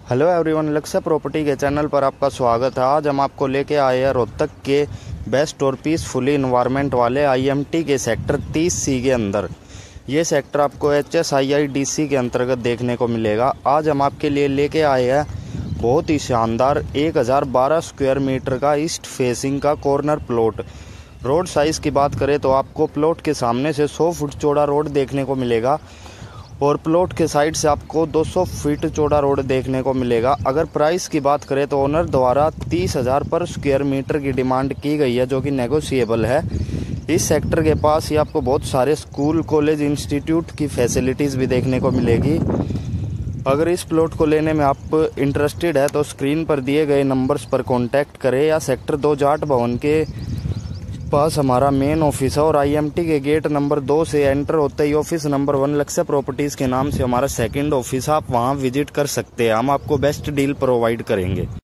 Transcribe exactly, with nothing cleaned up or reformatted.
Hello everyone, Lakshya property के channel पर आपका स्वागत है। आज हम आपको लेके आए हैं रोहतक के बेस्ट और पीसफुली इन्वायरमेंट वाले आईएमटी के सेक्टर तीस सी के अंदर। ये सेक्टर आपको H S I I D C के अंतर्गत देखने को मिलेगा। आज हम आपके लिए लेके आए हैं बहुत ही शानदार एक हज़ार बारह स्क्वायर मीटर का ईस्ट फेसिंग का कॉर्नर प्लॉट। रोड साइज़ की बात करें तो आपको प्लॉट के सामने से सौ फुट चौड़ा रोड देखने को मिलेगा और प्लॉट के साइड से आपको दो सौ फीट चौड़ा रोड देखने को मिलेगा। अगर प्राइस की बात करें तो ओनर द्वारा तीस हज़ार पर स्क्वायर मीटर की डिमांड की गई है, जो कि नेगोशिएबल है। इस सेक्टर के पास ही आपको बहुत सारे स्कूल, कॉलेज, इंस्टीट्यूट की फैसिलिटीज़ भी देखने को मिलेगी। अगर इस प्लॉट को लेने में आप इंटरेस्टेड है तो स्क्रीन पर दिए गए नंबर्स पर कॉन्टैक्ट करें या सेक्टर दो जाट भवन के पास हमारा मेन ऑफिस है और आईएमटी के गेट नंबर दो से एंटर होते ही office number one Lakshya properties के नाम से हमारा सेकंड ऑफिस, आप वहां विजिट कर सकते हैं। हम आपको बेस्ट डील प्रोवाइड करेंगे।